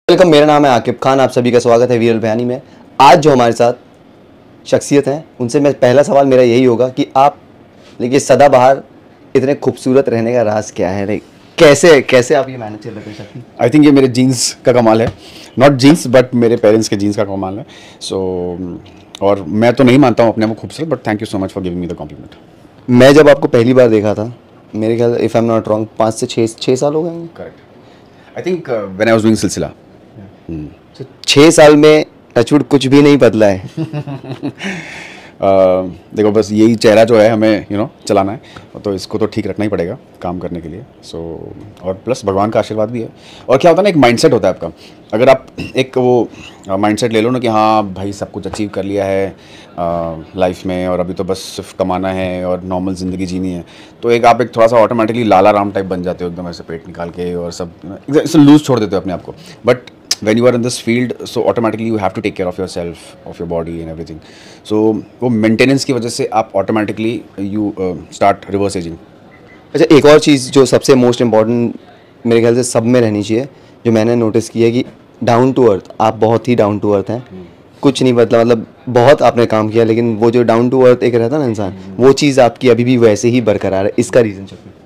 Welcome, मेरा नाम है आकिब खान। आप सभी का स्वागत है वीरल बयानी में। आज जो हमारे साथ शख्सियत हैं उनसे मैं पहला सवाल मेरा यही होगा कि आप देखिए सदाबहार इतने खूबसूरत रहने का राज क्या है? कैसे कैसे आप ये मैनेज कर लेते हैं? आई थिंक ये मेरे जीन्स का कमाल है। नॉट जीन्स बट मेरे पेरेंट्स के जीन्स का कमाल है। और मैं तो नहीं मानता हूँ अपने आप को खूबसूरत, but thank you so much for giving me the compliment. मैं जब आपको पहली बार देखा था, मेरे ख्याल if I am not wrong 5 से 6 साल हो गए। Correct. I think when I was doing Silsila. 6 साल में टचवुड कुछ भी नहीं बदला है। देखो, बस यही चेहरा जो है हमें चलाना है, तो इसको तो ठीक रखना ही पड़ेगा काम करने के लिए। और प्लस भगवान का आशीर्वाद भी है। और क्या होता है ना, एक माइंडसेट होता है आपका। अगर आप एक वो माइंडसेट ले लो ना कि हाँ भाई सब कुछ अचीव कर लिया है लाइफ में, और अभी तो बस सिर्फ कमाना है और नॉर्मल ज़िंदगी जीनी है, तो आप एक थोड़ा सा ऑटोमेटिकली लाला राम टाइप बन जाते हो, एकदम ऐसे पेट निकाल के और सब लूज छोड़ देते हो अपने आप को। But when you are in this field, so automatically you have to take care of yourself, of your body and everything. So वो maintenance की वजह से आप automatically you start reverse aging. अच्छा, एक और चीज़ जो सबसे मोस्ट इम्पॉर्टेंट मेरे ख्याल से सब में रहनी चाहिए, जो मैंने नोटिस की है कि डाउन टू अर्थ। आप बहुत ही डाउन टू अर्थ हैं। कुछ नहीं बदला, मतलब बहुत आपने काम किया, लेकिन वो जो डाउन टू अर्थ एक रहता ना इंसान, वो चीज़ आपकी अभी भी वैसे ही बरकरार है। इसका रीज़न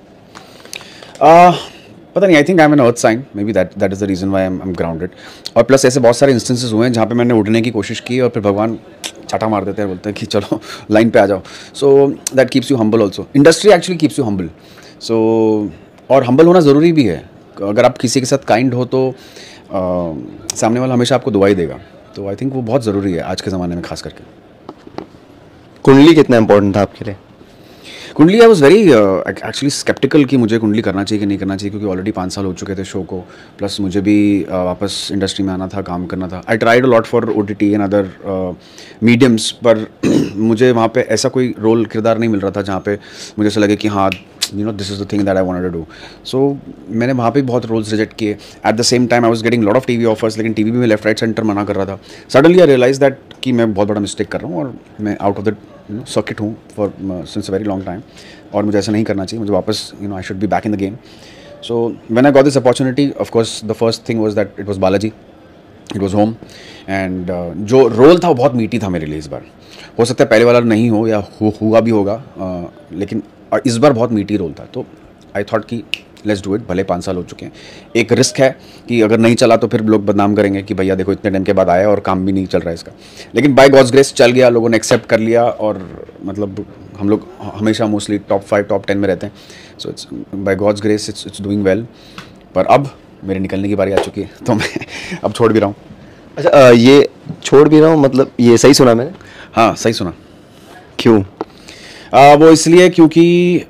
पता नहीं। I think I am an earth sign, maybe that is the reason why I am grounded. और प्लस ऐसे बहुत सारे इंस्टेंसेस हुए हैं जहाँ पे मैंने उठने की कोशिश की और फिर भगवान छाटा मार देते हैं, बोलते हैं कि चलो लाइन पे आ जाओ। So that keeps you humble also. Industry actually keeps you humble. और हम्बल होना ज़रूरी भी है। अगर आप किसी के साथ काइंड हो तो सामने वाला हमेशा आपको दुआ ही देगा। तो आई थिंक वो बहुत ज़रूरी है आज के ज़माने में खास करके। कुंडली कितना इंपॉर्टेंट था आपके लिए? कुंडली, I was very actually sceptical कि मुझे कुंडली करना चाहिए कि नहीं करना चाहिए, क्योंकि ऑलरेडी 5 साल हो चुके थे शो को। प्लस मुझे भी वापस इंडस्ट्री में आना था, काम करना था। I tried a lot for OTT and other mediums, पर मुझे वहाँ पे ऐसा कोई रोल किरदार नहीं मिल रहा था जहाँ पे मुझे ऐसा लगे कि हाँ this is the thing that I wanted to do. So मैंने वहाँ पे बहुत रोल्स रिजेक्ट किए। At the same time I was getting lot of TV offers, लेकिन TV भी मैं लेफ्ट राइट सेंटर मना कर रहा था। सडनली आई रियलाइज दैट कि मैं बहुत बड़ा मिस्टेक कर रहा हूँ और मैं आउट ऑफ द सर्किट हूँ for since a very long time, और मुझे ऐसा नहीं करना चाहिए। मुझे वापस I should be back in the game. So when I got this opportunity, of course the first thing was that it was Balaji, it was home. And जो role था वो बहुत मीठी था मेरे लिए इस बार। हो सकता है पहले वाला नहीं हो या हुआ भी होगा, लेकिन इस बार बहुत मीठी रोल था। तो आई थॉट कि लेट्स डू इट। भले 5 साल हो चुके हैं, एक रिस्क है कि अगर नहीं चला तो फिर लोग बदनाम करेंगे कि भैया देखो इतने टाइम के बाद आया और काम भी नहीं चल रहा है इसका। लेकिन बाय गॉड्स ग्रेस चल गया, लोगों ने एक्सेप्ट कर लिया, और मतलब हम लोग हमेशा मोस्टली टॉप 5 टॉप 10 में रहते हैं। So it's by God's grace it's doing well. पर अब मेरे निकलने की बारी आ चुकी है, तो मैं अब छोड़ भी रहा हूँ। अच्छा, ये छोड़ भी रहा हूँ, मतलब ये सही सुना मैंने? हाँ, सही सुना। क्यों? वो इसलिए क्योंकि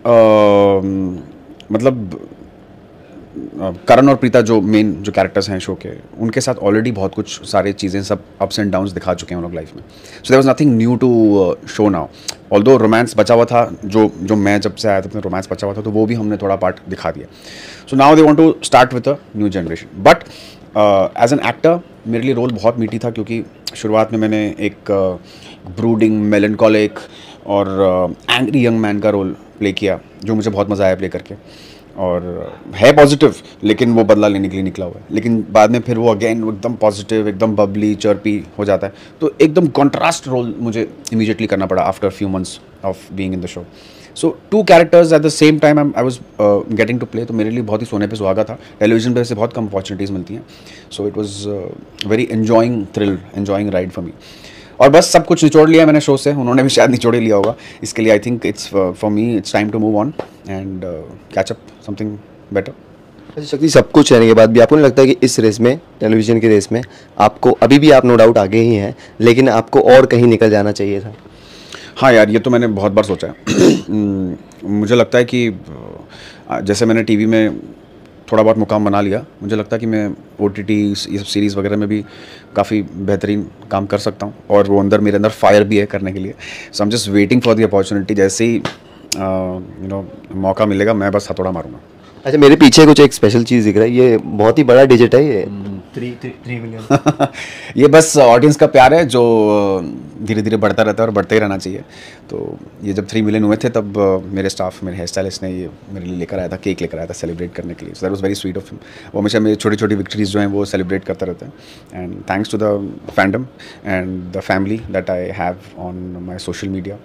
मतलब करण और प्रीता जो मेन जो कैरेक्टर्स हैं शो के, उनके साथ ऑलरेडी बहुत कुछ सारी चीज़ें सब अप्स एंड डाउन्स दिखा चुके हैं उन लोग लाइफ में। So there was nothing new to show now. Although romance बचा हुआ था, जो मैं जब से आया था रोमांस बचा हुआ था, तो वो भी हमने थोड़ा पार्ट दिखा दिया। So now they want to start with a new generation. But as an actor मेरे लिए रोल बहुत मीठी था, क्योंकि शुरुआत में मैंने एक ब्रूडिंग मेलनकॉलिक और एंग्री यंग मैन का रोल प्ले किया, जो मुझे बहुत मज़ा आया प्ले करके। और है पॉजिटिव, लेकिन वो बदला लेने के लिए निकला हुआ है। लेकिन बाद में फिर वो अगेन एकदम पॉजिटिव, एकदम बबली चर्पी हो जाता है। तो एकदम कॉन्ट्रास्ट रोल मुझे इमीडिएटली करना पड़ा after few months of being in the show. So 2 characters at the same time I was getting to play, तो मेरे लिए बहुत ही सोने पे सुहागा था। टेलीविजन पे से बहुत कम अपॉर्चुनिटीज़ मिलती हैं। So it was very enjoying thrill, enjoying ride for me. और बस सब कुछ निचोड़ लिया मैंने शो से, उन्होंने भी शायद निचोड़ ही लिया होगा। इसके लिए I think it's for me it's time to move on and catch up something better. अच्छा शक्ति, सब कुछ रहने के बाद भी आपको नहीं लगता है कि इस रेस में, टेलीविज़न की रेस में, आपको अभी भी आप नो डाउट आगे ही हैं, लेकिन आपको और कहीं निकल जाना चाहिए था? हाँ यार, ये तो मैंने बहुत बार सोचा है। मुझे लगता है कि जैसे मैंने TV में थोड़ा बहुत मुकाम बना लिया, मुझे लगता है कि मैं OTT ये सब सीरीज़ वगैरह में भी काफ़ी बेहतरीन काम कर सकता हूँ, और वो मेरे अंदर फायर भी है करने के लिए। So I am just waiting for the opportunity. जैसे ही मौका मिलेगा मैं बस हथौड़ा मारूंगा। अच्छा, मेरे पीछे कुछ एक स्पेशल चीज़ दिख रहा है, ये बहुत ही बड़ा डिजिट है ये। 3 मिलियन ये बस ऑडियंस का प्यार है जो धीरे धीरे बढ़ता रहता है और बढ़ते ही रहना चाहिए। तो ये जब 3 मिलियन हुए थे तब मेरे स्टाफ, मेरे हेयर स्टाइलिस्ट ने ये मेरे लिए लेकर आया था, केक लेकर आया था सेलिब्रेट करने के लिए। So that was very sweet of him. वो हमेशा मेरी छोटी छोटी विक्ट्रीज जो हैं वो सेलिब्रेट करता रहता है। And thanks to the fandom and the family that I have on my social media.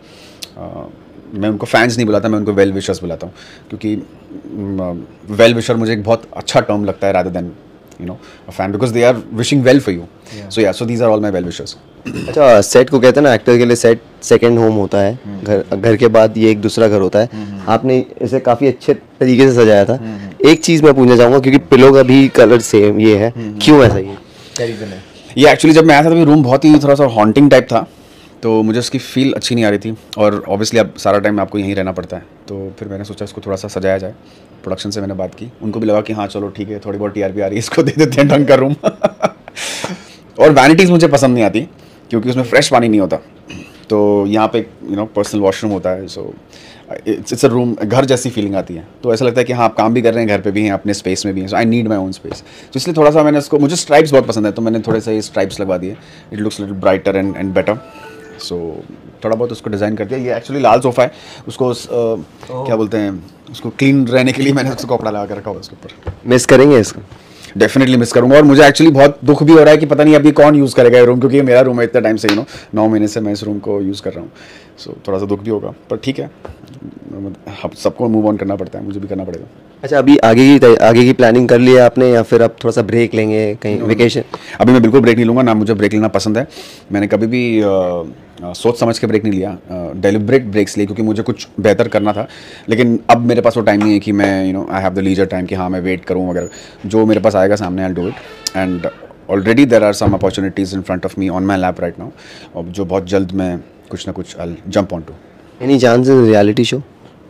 मैं उनको फैंस नहीं बुलाता, मैं उनको वेल विशर्स बुलाता हूँ, क्योंकि वेल विशर मुझे एक बहुत अच्छा टर्म लगता है rather than a fan, because they are wishing well for you. So these are all my well wishers. अच्छा, सेट को कहते हैं ना, एक्टर के लिए सेट सेकंड होम होता है। घर के बाद ये एक दूसरा घर होता है। आपने इसे काफ़ी अच्छे तरीके से सजाया था। एक चीज़ मैं पूछना चाहूँगा, क्योंकि पिलो का भी कलर सेम ये है, क्यों ऐसा? ये क्या रीज़न है? ये एक्चुअली जब मैं आया था तभी रूम बहुत ही थोड़ा सा हॉन्टिंग टाइप था, तो मुझे उसकी फील अच्छी नहीं आ रही थी। और ऑब्वियसली अब सारा टाइम आपको यहीं रहना पड़ता है, तो फिर मैंने सोचा इसको थोड़ा सा सजाया जाए। प्रोडक्शन से मैंने बात की, उनको भी लगा कि हाँ चलो ठीक है, थोड़ी बहुत टीआरपी आ रही है, इसको दे देते हैं ढंग का रूम। और वैनिटीज़ मुझे पसंद नहीं आती, क्योंकि उसमें फ्रेश पानी नहीं होता। तो यहाँ पे पर्सनल वॉशरूम होता है, सो इट्स अ रूम, घर जैसी फीलिंग आती है। तो ऐसा लगता है कि हाँ आप काम भी कर रहे हैं, घर पे भी हैं, अपने स्पेस में भी हैं। So I need my own space. तो इसलिए थोड़ा सा मैंने इसको, मुझे स्ट्राइप्स बहुत पसंद है, तो मैंने थोड़े से स्ट्राइप्स लगवा दिए। It looks little brighter and better. So थोड़ा बहुत उसको डिज़ाइन कर दिया। ये एक्चुअली लाल सोफ़ा है, उसको क्या बोलते हैं, उसको क्लीन रहने के लिए मैंने उसको कपड़ा लगा कर रखा हुआ उसके ऊपर। मिस करेंगे इसको? डेफिनेटली मिस करूंगा। और मुझे एक्चुअली बहुत दुख भी हो रहा है कि पता नहीं अभी कौन यूज़ करेगा ये रूम, क्योंकि ये मेरा रूम है इतना टाइम से 9 महीने से मैं इस रूम को यूज़ कर रहा हूँ। सो थोड़ा सा दुख भी होगा, पर ठीक है, सबको मूव ऑन करना पड़ता है, मुझे भी करना पड़ेगा। अच्छा, अभी आगे की प्लानिंग कर लिया आपने, या फिर अब थोड़ा सा ब्रेक लेंगे कहीं वेकेशन? अभी मैं बिल्कुल ब्रेक नहीं लूँगा, ना मुझे ब्रेक लेना पसंद है। मैंने कभी भी सोच समझ के ब्रेक नहीं लिया, डेलिब्रेट ब्रेक्स लिए, क्योंकि मुझे कुछ बेहतर करना था। लेकिन अब मेरे पास वो टाइम नहीं है कि मैं I have the leisure time कि हाँ मैं वेट करूँ वगैरह। जो मेरे पास आएगा सामने, I will do it. And already there are some opportunities in front of me on my lap right now, और जो बहुत जल्द मैं कुछ ना कुछ I jump on to. Any chance in reality show?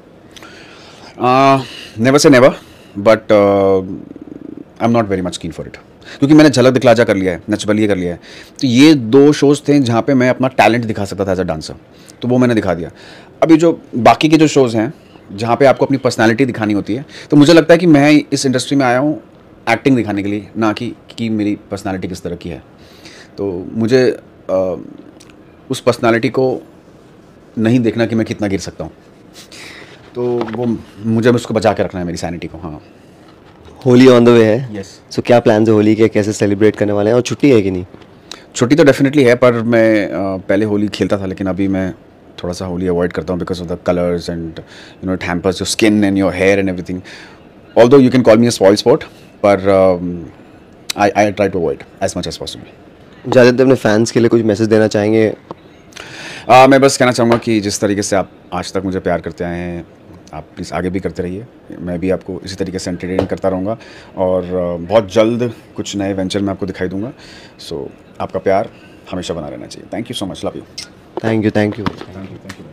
Never say never, but I am not very much keen for it, क्योंकि मैंने झलक दिखलाजा कर लिया है, नच बलिए कर लिया है। तो ये 2 शोज़ थे जहाँ पे मैं अपना टैलेंट दिखा सकता था एज अ डांसर, तो वो मैंने दिखा दिया। अभी जो बाकी के जो शोज़ हैं जहाँ पे आपको अपनी पर्सनालिटी दिखानी होती है, तो मुझे लगता है कि मैं इस इंडस्ट्री में आया हूँ एक्टिंग दिखाने के लिए, ना कि मेरी पर्सनालिटी किस तरह की है। तो मुझे उस पर्सनालिटी को नहीं देखना कि मैं कितना गिर सकता हूँ, तो वो मुझे उसको बचा के रखना है, मेरी सैनिटी को। हाँ, होली ऑन द वे है। यस। सो क्या प्लान्स है होली के, कैसे सेलिब्रेट करने वाले हैं, और छुट्टी है कि नहीं? छुट्टी तो डेफिनेटली है, पर मैं पहले होली खेलता था, लेकिन अभी मैं थोड़ा सा होली अवॉइड करता हूँ because of the colours and it hampers your skin and your hair and everything. Although you can call me a spoil sport, पर I try to avoid as much as possible. ज़्यादातर अपने fans के लिए कुछ message देना चाहेंगे? मैं बस कहना चाहूँगा कि जिस तरीके से आप आज तक मुझे प्यार करते आए हैं, आप प्लीज़ आगे भी करते रहिए। मैं भी आपको इसी तरीके से एंटरटेन करता रहूँगा, और बहुत जल्द कुछ नए वेंचर मैं आपको दिखाई दूँगा। सो आपका प्यार हमेशा बना रहना चाहिए। Thank you so much, love you. Thank you. Thank you.